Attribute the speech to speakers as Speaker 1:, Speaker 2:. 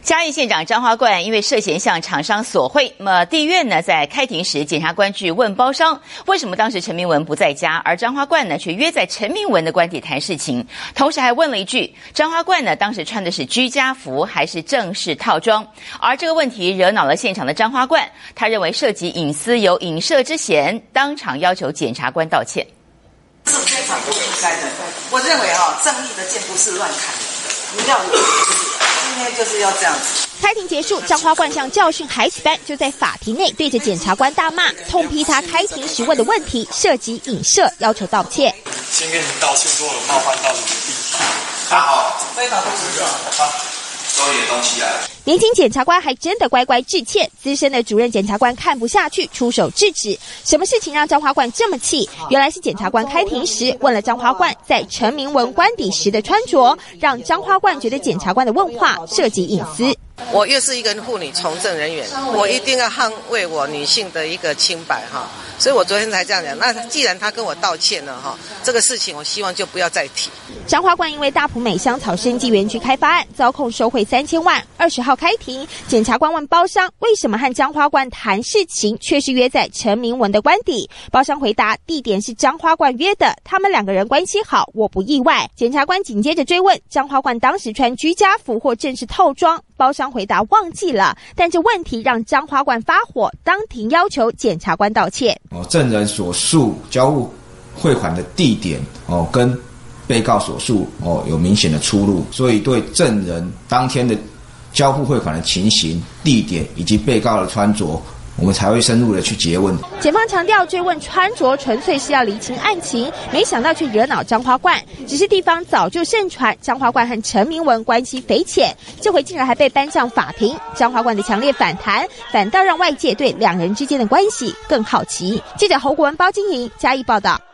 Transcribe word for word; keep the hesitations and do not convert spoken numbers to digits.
Speaker 1: 嘉义县长张花冠因为涉嫌向厂商索贿，那么地院呢在开庭时，检察官去问包商为什么当时陈明文不在家，而张花冠呢却约在陈明文的官邸谈事情，同时还问了一句：张花冠呢当时穿的是居家服还是正式套装？而这个问题惹恼了现场的张花冠，他认为涉及隐私有影射之嫌，当场要求检察官道歉。
Speaker 2: 是非常不应该的。我认为哈、哦，正义的剑不是乱砍人的，不要有今天就是要这样子。
Speaker 3: 开庭结束，张花冠像教训孩子般，就在法庭内对着检察官大骂，痛批他开庭时问的问题涉及影射，要求道歉。
Speaker 4: 先跟您道歉，说有冒犯到你的地方。
Speaker 2: 好，非常不尊重。好，
Speaker 4: 收你的东西来。
Speaker 3: 年轻检察官还真的乖乖致歉，资深的主任检察官看不下去，出手制止。什么事情让张花冠这么气？原来是检察官开庭时问了张花冠在陈明文官邸时的穿着，让张花冠觉得检察官的问话涉及隐私。
Speaker 2: 我又是一个妇女从政人员，我一定要捍卫我女性的一个清白哈，所以我昨天才这样讲。那既然他跟我道歉了哈，这个事情我希望就不要再提。
Speaker 3: 张花冠因为大埔美香草生技园区开发案遭控收贿三千万，二十号开庭，检察官问包商为什么和张花冠谈事情，却是约在陈明文的官邸。包商回答地点是张花冠约的，他们两个人关系好，我不意外。检察官紧接着追问张花冠当时穿居家服或正式套装，包商回答忘记了，但这问题让张花冠发火，当庭要求检察官道歉。
Speaker 5: 哦，证人所述交付汇款的地点哦，跟被告所述哦有明显的出入，所以对证人当天的交付汇款的情形、地点以及被告的穿着，我们才会深入的去诘问。
Speaker 3: 检方强调追问穿着纯粹是要厘清案情，没想到却惹恼张花冠。只是地方早就盛传张花冠和陈明文关系匪浅，这回竟然还被搬上法庭。张花冠的强烈反弹，反倒让外界对两人之间的关系更好奇。记者侯国文、包金莹嘉义报道。